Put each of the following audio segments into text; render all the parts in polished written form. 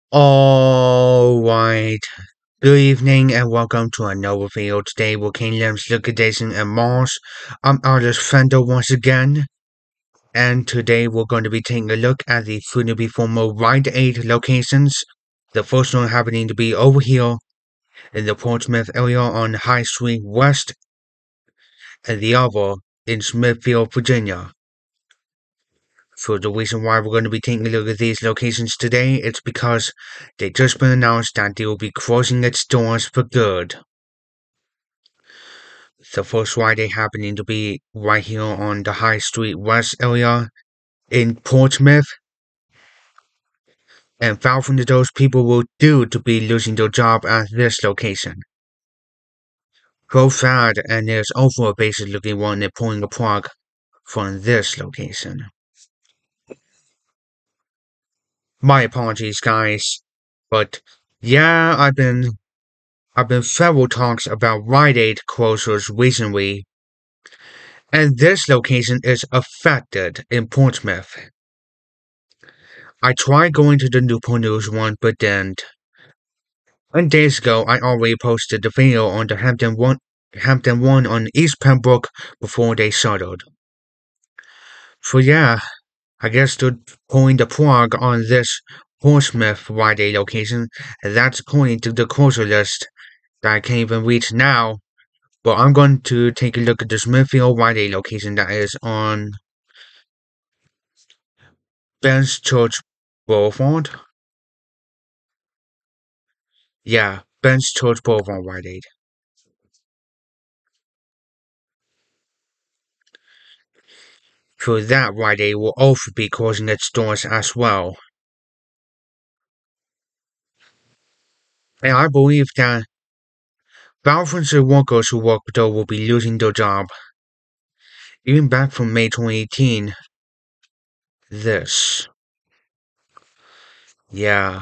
Alright, good evening and welcome to another video. Today we're Kingdom's liquidation and Mars. I'm artist Fender once again, and today we're going to be taking a look at the soon-to-be former Rite Aid locations. The first one happening to be over here in the Portsmouth area on High Street West, and the other in Smithfield, Virginia. So the reason why we're going to be taking a look at these locations today is because they just been announced that they will be closing its doors for good. The first Friday happening to be right here on the High Street West area in Portsmouth, and thousands of those people will due to be losing their job at this location. So sad, and there's also a basic looking one they're pulling the plug from this location. My apologies, guys, but yeah, I've been several talks about Rite Aid closures recently, and this location is affected in Portsmouth. I tried going to the Newport News one, but didn't. 10 days ago, I already posted the video on the Hampton one on East Pembroke before they shuttered. So yeah, I guess they're pulling the plug on this Portsmouth Rite Aid location, and that's according to the closure list that I can't even reach now. But I'm going to take a look at the Smithfield Rite Aid location that is on Ben's Church Boulevard. Yeah, Ben's Church Boulevard Rite Aid. So that Rite Aid will also be closing its doors as well. And I believe that thousands of workers who work there will be losing their job. Even back from May 2018. This. Yeah.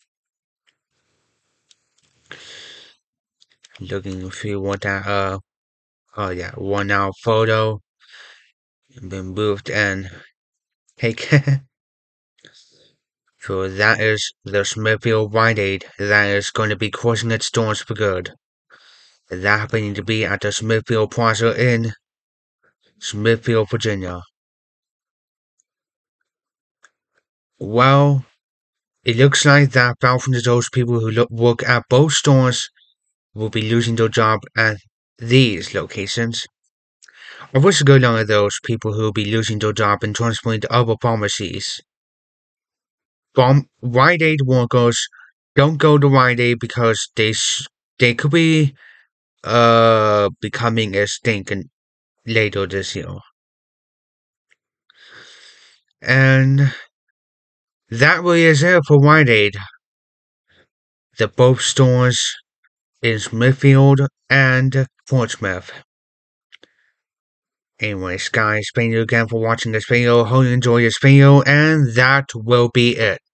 Looking to see what that, oh yeah, one now photo. Been moved and taken. So that is the Smithfield Rite Aid that is going to be closing its doors for good. That happening to be at the Smithfield Plaza in Smithfield, Virginia. Well, it looks like that thousands of those people who work at both stores will be losing their job at these locations. I wish a good lot of those people who will be losing their job and transferring to other pharmacies. Rite Aid workers don't go to Rite Aid because they could be becoming extinct later this year. And that really is it for Rite Aid. The both stores in Smithfield and Portsmouth. Anyways, guys, thank you again for watching this video. Hope you enjoyed this video, and that will be it.